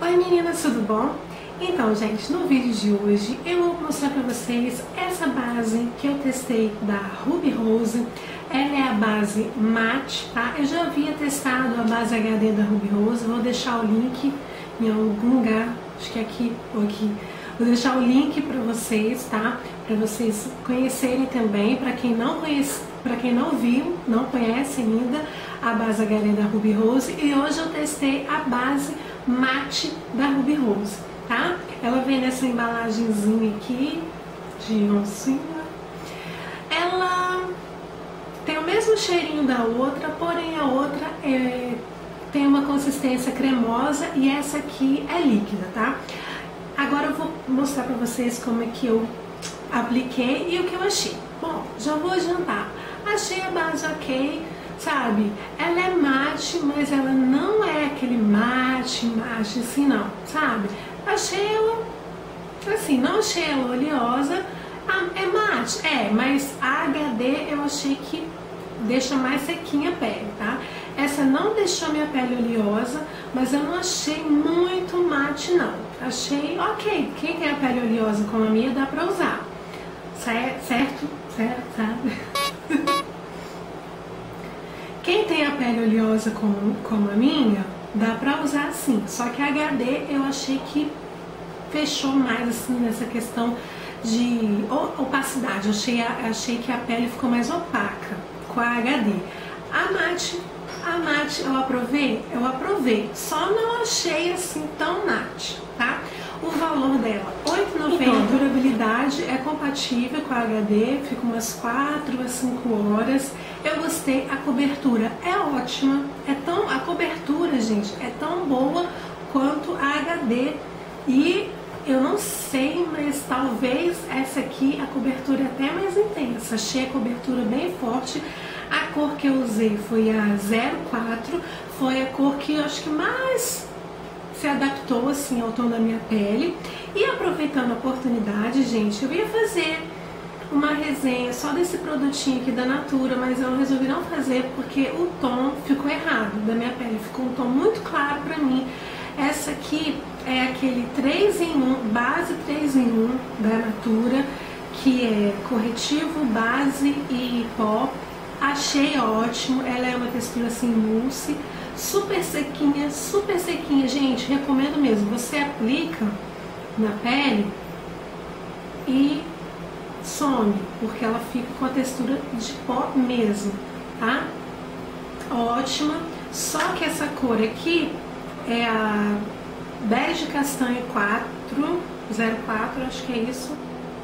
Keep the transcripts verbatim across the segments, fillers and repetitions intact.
Oi meninas, tudo bom? Então gente, no vídeo de hoje eu vou mostrar pra vocês essa base que eu testei da Ruby Rose. Ela é a base matte, tá? Eu já havia testado a base H D da Ruby Rose, vou deixar o link em algum lugar, acho que é aqui ou aqui. Vou deixar o link pra vocês, tá? Pra vocês conhecerem também, pra quem não conhece, para quem não viu, não conhece ainda a base H D da Ruby Rose, e hoje eu testei a base matte da Ruby Rose, tá? Ela vem nessa embalagenzinha aqui de oncinha. Ela tem o mesmo cheirinho da outra, porém a outra é, tem uma consistência cremosa e essa aqui é líquida, tá? Agora eu vou mostrar pra vocês como é que eu apliquei e o que eu achei. Bom, já vou adiantar. Achei a base ok, sabe? Ela é mate, mas ela não é aquele mate, mate assim não, sabe? Achei ela, assim, não achei ela oleosa. Ah, é mate? É, mas a H D eu achei que deixa mais sequinha a pele, tá? Essa não deixou minha pele oleosa, mas eu não achei muito mate não. Achei ok, quem tem a pele oleosa como a minha dá pra usar, certo? Certo, certo, sabe? Quem tem a pele oleosa como, como a minha, dá pra usar sim. Só que a H D eu achei que fechou mais assim nessa questão de opacidade. Eu achei, achei que a pele ficou mais opaca com a H D. A mate, a mate eu aprovei? Eu aprovei. Só não achei assim tão mate, tá? O valor dela, oito reais e noventa centavos. Então, a durabilidade é compatível com a H D, fica umas quatro a cinco horas. Eu gostei, a cobertura é ótima, é tão, a cobertura, gente, é tão boa quanto a H D. E eu não sei, mas talvez essa aqui, a cobertura é até mais intensa. Achei a cobertura bem forte. A cor que eu usei foi a zero quatro, foi a cor que eu acho que mais se adaptou assim ao tom da minha pele. E aproveitando a oportunidade, gente, eu ia fazer uma resenha só desse produtinho aqui da Natura, mas eu resolvi não fazer porque o tom ficou errado da minha pele, ficou um tom muito claro pra mim. Essa aqui é aquele três em um, base três em um da Natura, que é corretivo, base e pó. Achei ótimo, ela é uma textura assim mousse, super sequinha, super sequinha, gente, recomendo mesmo. Você aplica na pele e some, porque ela fica com a textura de pó mesmo, tá? Ótima, só que essa cor aqui é a bege castanho quatro, zero quatro, acho que é isso,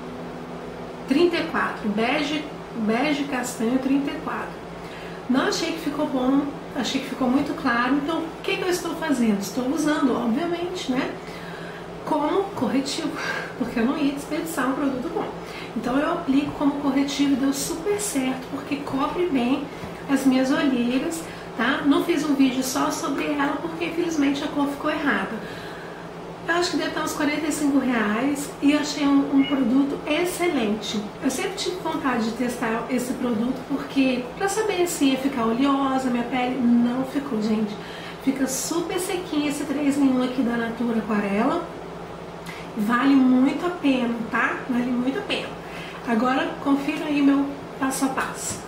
trinta e quatro, bege, bege castanho trinta e quatro. Não achei que ficou bom, achei que ficou muito claro, então o que, que eu estou fazendo? Estou usando, obviamente, né, como corretivo, porque eu não ia desperdiçar um produto bom. Então eu aplico como corretivo e deu super certo, porque cobre bem as minhas olheiras, tá? Não fiz um vídeo só sobre ela, porque infelizmente a cor ficou errada. Eu acho que deve estar uns quarenta e cinco reais e eu achei um, um produto excelente. Eu sempre tive vontade de testar esse produto, porque pra saber se ia ficar oleosa, minha pele não ficou, gente. Fica super sequinha esse três em um aqui da Natura Aquarela. Vale muito a pena, tá? Vale muito a pena. Agora confira aí meu passo a passo.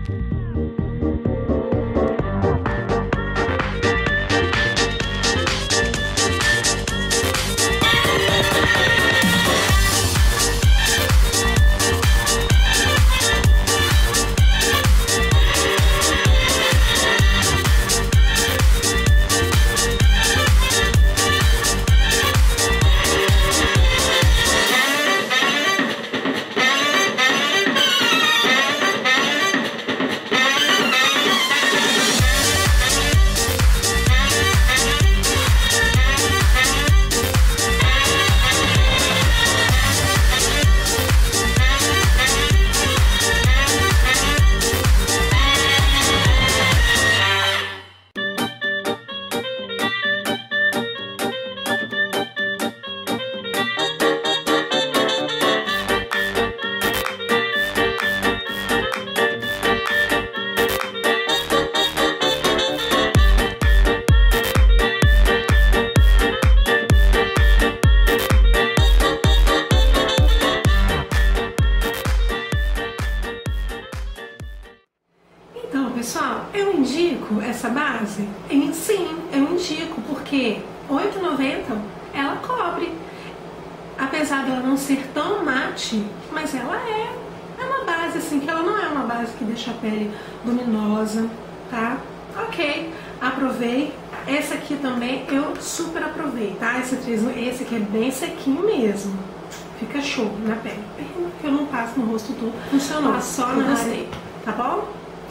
Pessoal, eu indico essa base? Sim, eu indico, porque oito reais e noventa centavos ela cobre. Apesar dela não ser tão mate, mas ela é. É uma base assim, que ela não é uma base que deixa a pele luminosa, tá? Ok, aprovei. Esse aqui também eu super aprovei, tá? Esse, esse aqui é bem sequinho mesmo. Fica show na pele. Pena que eu não passo no rosto todo. Funcionou, só na área, tá bom?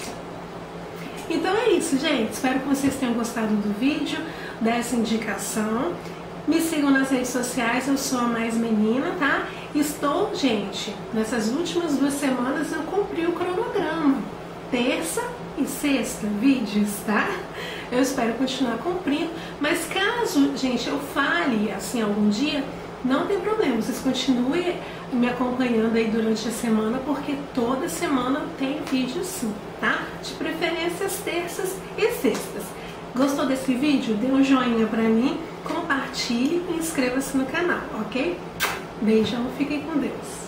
Então é isso, gente. Espero que vocês tenham gostado do vídeo, dessa indicação. Me sigam nas redes sociais, eu sou a Mais Menina, tá? Estou, gente, nessas últimas duas semanas eu cumpri o cronograma. Terça e sexta vídeos, tá? Eu espero continuar cumprindo, mas caso, gente, eu fale assim algum dia, não tem problema, vocês continuem me acompanhando aí durante a semana, porque toda semana tem vídeo sim, tá? De preferência às terças e sextas. Gostou desse vídeo? Dê um joinha pra mim, compartilhe e inscreva-se no canal, ok? Beijão, fiquem com Deus!